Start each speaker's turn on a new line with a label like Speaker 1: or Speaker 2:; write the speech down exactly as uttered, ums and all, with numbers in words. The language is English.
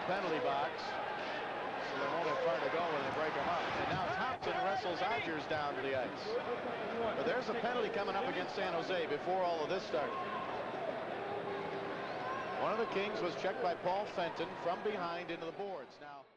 Speaker 1: penalty box. So they won't have far to go when they break them up. And now Thomson wrestles Odgers down to the ice. But there's a penalty coming up against San Jose before all of this started. One of the Kings was checked by Paul Fenton from behind into the boards. Now.